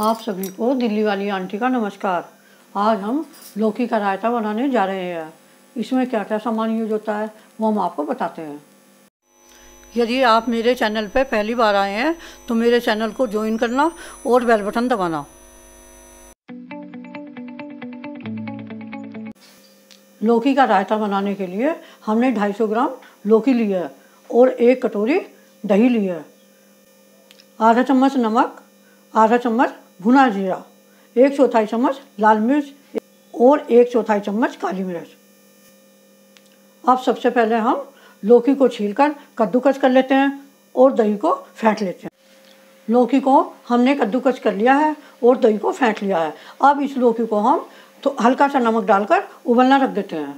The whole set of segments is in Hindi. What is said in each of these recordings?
आप सभी को दिल्ली वाली आंटी का नमस्कार। आज हम लौकी का रायता बनाने जा रहे हैं। इसमें क्या क्या सामान यूज होता है वो हम आपको बताते हैं। यदि आप मेरे चैनल पर पहली बार आए हैं तो मेरे चैनल को ज्वाइन करना और बेल बटन दबाना। लौकी का रायता बनाने के लिए हमने 250 ग्राम लौकी ली है और 1 कटोरी दही ली है, आधा चम्मच नमक, आधा चम्मच भुना जीरा, 1/4 चम्मच लाल मिर्च और 1/4 चम्मच काली मिर्च। अब सबसे पहले हम लौकी को छीलकर कद्दूकस कर लेते हैं और दही को फेंट लेते हैं। लौकी को हमने कद्दूकस कर लिया है और दही को फेंट लिया है। अब इस लौकी को हम तो हल्का सा नमक डालकर उबलना रख देते हैं।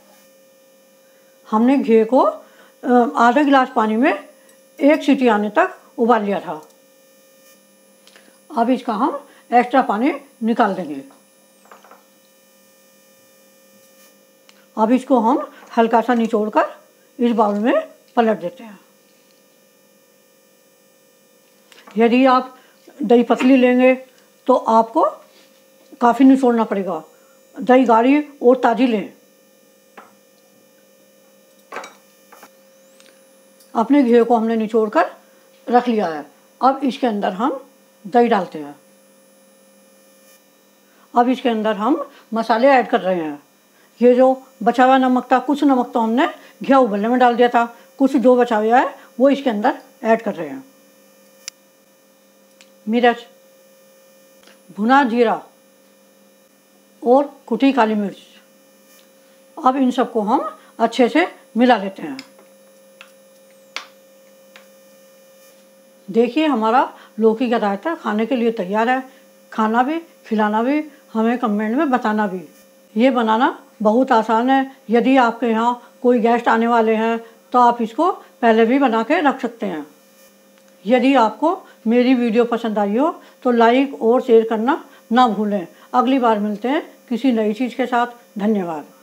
हमने घी को आधा गिलास पानी में 1 सीटी आने तक उबाल लिया था। अब इसका हम एक्स्ट्रा पानी निकाल देंगे। अब इसको हम हल्का सा निचोड़कर इस बाउल में पलट देते हैं। यदि आप दही पतली लेंगे तो आपको काफ़ी निचोड़ना पड़ेगा। दही गाढ़ी और ताज़ी लें। अपने घी को हमने निचोड़कर रख लिया है। अब इसके अंदर हम दही डालते हैं। अब इसके अंदर हम मसाले ऐड कर रहे हैं। ये जो बचा हुआ नमक था, कुछ नमक तो हमने घी उबलने में डाल दिया था, कुछ जो बचा हुआ है वो इसके अंदर ऐड कर रहे हैं। मिर्च, भुना जीरा और कुटी काली मिर्च। अब इन सबको हम अच्छे से मिला लेते हैं। देखिए हमारा लौकी का रायता खाने के लिए तैयार है। खाना भी, खिलाना भी, हमें कमेंट में बताना भी। ये बनाना बहुत आसान है। यदि आपके यहाँ कोई गेस्ट आने वाले हैं तो आप इसको पहले भी बना के रख सकते हैं। यदि आपको मेरी वीडियो पसंद आई हो तो लाइक और शेयर करना ना भूलें। अगली बार मिलते हैं किसी नई चीज़ के साथ। धन्यवाद।